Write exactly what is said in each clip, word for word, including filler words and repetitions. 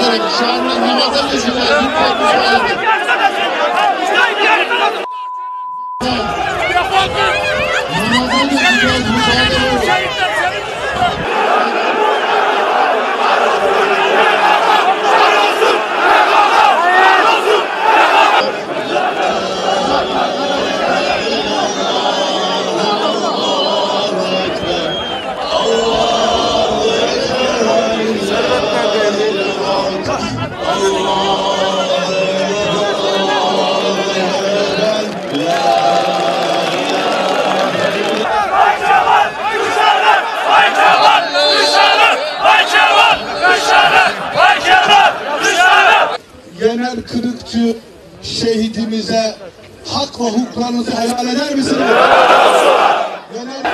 olarak şu anda havada geçilen Genel Kırıkçı şehidimize hak ve hukuklarınızı helal eder misiniz? Genel...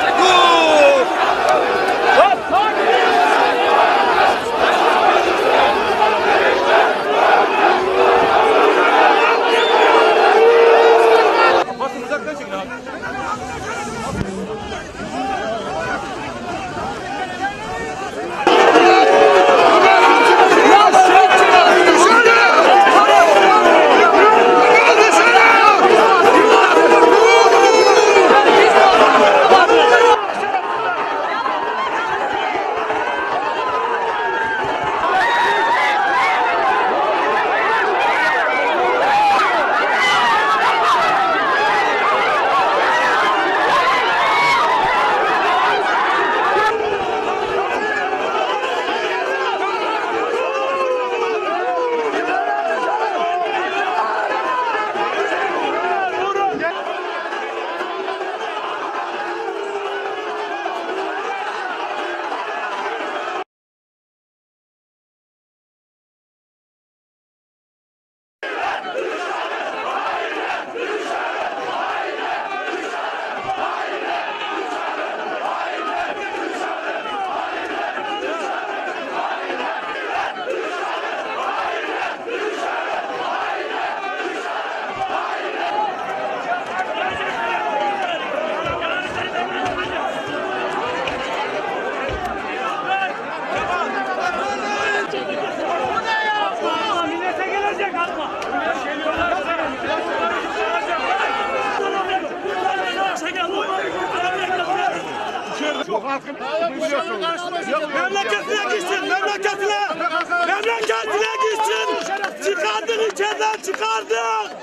Memleketine gitsin, memleketine! Memleketine gitsin! Çıkardık içeriden, çıkardık!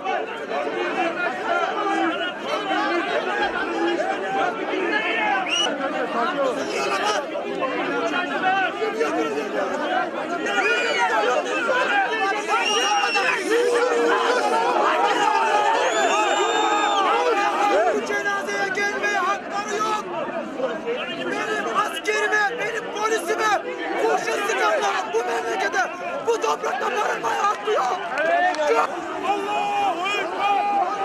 Bu cenazeye gelmeye hakları yok. Benim askerime, benim polisime kurşun sıkanların bu memlekete, bu toprakta barınmaya hakkı yok. Yok. Allahu Ekber!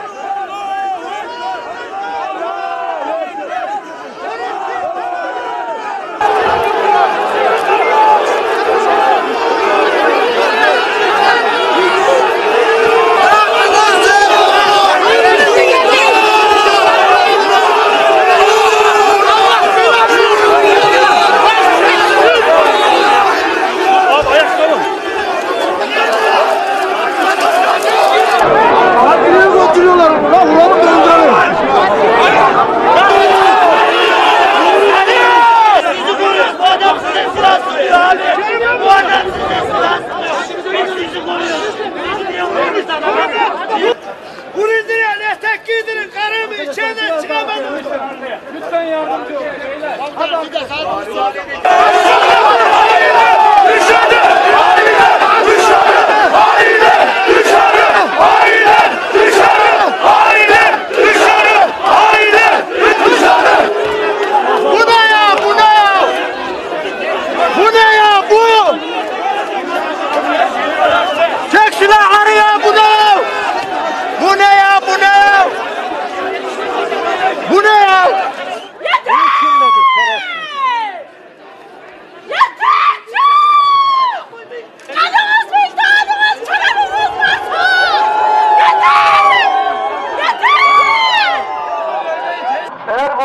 Vurunduran, etek giydirin, karımı içeriden çıkamadım. Lütfen yardımcı olun. Hadi bir de sağ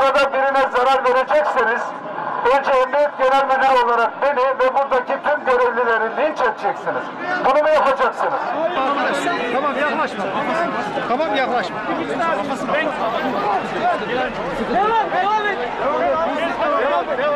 verecekseniz önce Emniyet Genel Müdürü olarak beni ve buradaki tüm görevlileri Suriyelileri linç edeceksiniz. Bunu mu yapacaksınız? Tamam yaklaşma. Tamam yaklaşma. Devam, devam et. Devam et.